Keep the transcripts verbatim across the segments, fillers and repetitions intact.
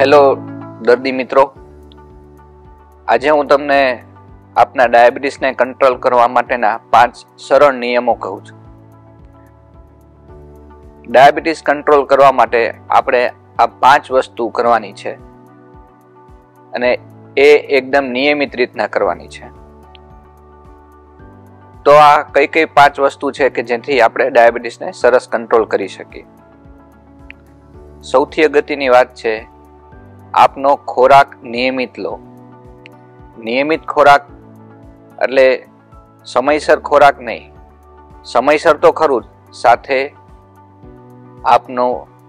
Hello દર્દી મિત્રો, આજે હું તમને આપના ડાયાબિટીસને કંટ્રોલ કરવા માટેના પાંચ સરળ નિયમો કહું છું. ડાયાબિટીસ કંટ્રોલ કરવા માટે આપણે આ પાંચ વસ્તુ કરવાની છે અને એ એકદમ નિયમિત રીતના કરવાની છે. તો આ કઈ કઈ પાંચ વસ્તુ છે કે જેથી આપણે ડાયાબિટીસને સરસ કંટ્રોલ કરી શકીએ. સૌથી અગત્યની વાત છે, આપનો ખોરાક નિયમિત લો. નિયમિત ખોરાક એટલે સમયસર ખોરાક નહીં, સમયસર તો ખરું જ, સાથે આપનો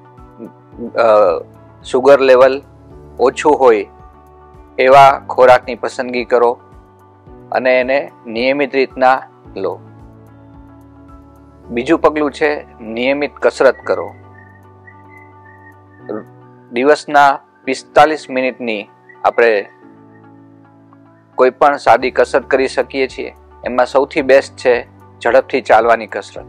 શુગર લેવલ ઓછું હોય એવા ખોરાકની પસંદગી કરો અને એને નિયમિત રીતના લો. બીજું પગલું છે નિયમિત કસરત કરો. દિવસના પિસ્તાલીસ મિનિટની આપણે કોઈ પણ સાદી કસરત કરી શકીએ છીએ. એમાં સૌથી બેસ્ટ છે ઝડપથી ચાલવાની કસરત.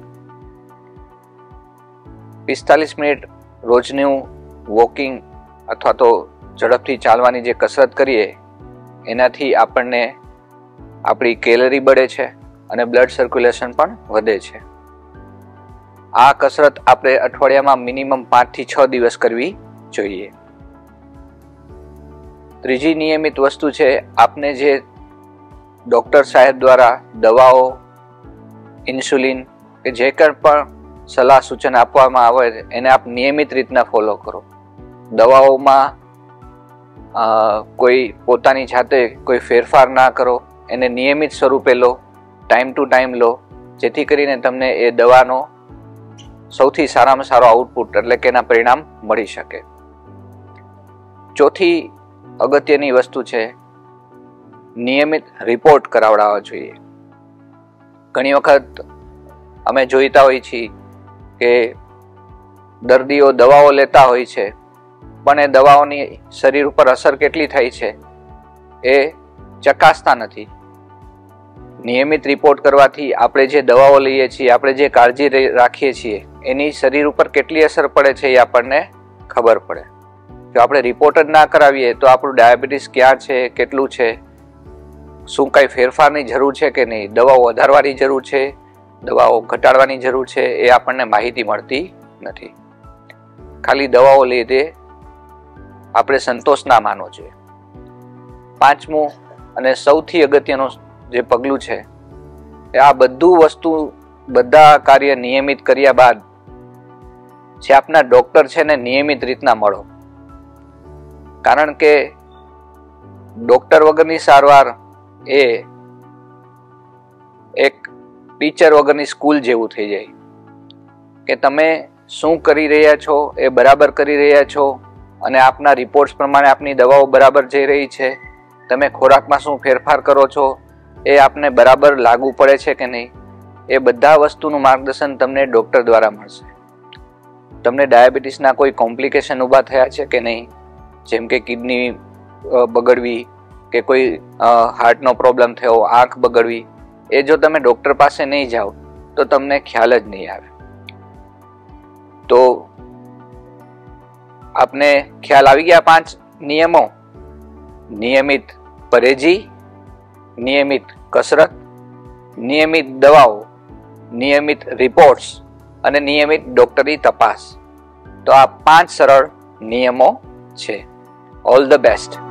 પિસ્તાલીસ મિનિટ રોજનું વોકિંગ અથવા તો ઝડપથી ચાલવાની જે કસરત કરીએ એનાથી આપણને આપણી કેલરી બળે છે અને બ્લડ સર્ક્યુલેશન પણ વધે છે. આ કસરત આપણે અઠવાડિયામાં મિનિમમ પાંચ થી છ દિવસ કરવી જોઈએ. ત્રીજી નિયમિત વસ્તુ છે, આપને જે ડૉક્ટર સાહેબ દ્વારા દવાઓ, ઇન્સ્યુલિન કે જે કંઈ પણ સલાહ સૂચન આપવામાં આવે એને આપ નિયમિત રીતના ફોલો કરો. દવાઓમાં કોઈ પોતાની જાતે કોઈ ફેરફાર ના કરો, એને નિયમિત સ્વરૂપે લો, ટાઈમ ટુ ટાઈમ લો, જેથી કરીને તમને એ દવાનો સૌથી સારામાં સારો આઉટપુટ એટલે કે એના પરિણામ મળી શકે. ચોથી અગત્યની વસ્તુ છે, નિયમિત રિપોર્ટ કરાવડાવવા જોઈએ. ઘણી વખત અમે જોઈતા હોઈએ છીએ કે દર્દીઓ દવાઓ લેતા હોય છે પણ એ દવાઓની શરીર ઉપર અસર કેટલી થઈ છે એ ચકાસતા નથી. નિયમિત રિપોર્ટ કરવાથી આપણે જે દવાઓ લઈએ છીએ, આપણે જે કાળજી રાખીએ છીએ એની શરીર ઉપર કેટલી અસર પડે છે એ આપણને ખબર પડે. જો આપણે રિપોર્ટ જ ના કરાવીએ તો આપણું ડાયાબિટીસ ક્યાં છે, કેટલું છે, શું કાંઈ ફેરફારની જરૂર છે કે નહીં, દવાઓ વધારવાની જરૂર છે, દવાઓ ઘટાડવાની જરૂર છે, એ આપણને માહિતી મળતી નથી. ખાલી દવાઓ લીધે આપણે સંતોષ ના માનવો જોઈએ. પાંચમું અને સૌથી અગત્યનું જે પગલું છે એ આ બધું વસ્તુ બધા કાર્ય નિયમિત કર્યા બાદ જે આપના ડૉક્ટર છે ને નિયમિત રીતના મળો. કારણ કે ડૉક્ટર વગરની સારવાર એ એક ટીચર વગરની સ્કૂલ જેવું થઈ જાય કે તમે શું કરી રહ્યા છો એ બરાબર કરી રહ્યા છો અને આપના રિપોર્ટ્સ પ્રમાણે આપની દવાઓ બરાબર જઈ રહી છે, તમે ખોરાકમાં શું ફેરફાર કરો છો એ આપને બરાબર લાગુ પડે છે કે નહીં, એ બધા વસ્તુનું માર્ગદર્શન તમને ડૉક્ટર દ્વારા મળશે. તમને ડાયાબિટીસના કોઈ કોમ્પ્લિકેશન ઊભા થયા છે કે નહીં, જેમ કે કિડની બગડવી કે કોઈ હાર્ટનો પ્રોબ્લેમ થયો, આંખ બગડવી, એ જો તમે ડૉક્ટર પાસે નહીં જાઓ તો તમને ખ્યાલ જ નહીં આવે. તો આપને ખ્યાલ આવી ગયા પાંચ નિયમો: નિયમિત પરેજી, નિયમિત કસરત, નિયમિત દવાઓ, નિયમિત રિપોર્ટ્સ અને નિયમિત ડૉક્ટરી તપાસ. તો આ પાંચ સરળ નિયમો છે. All the best.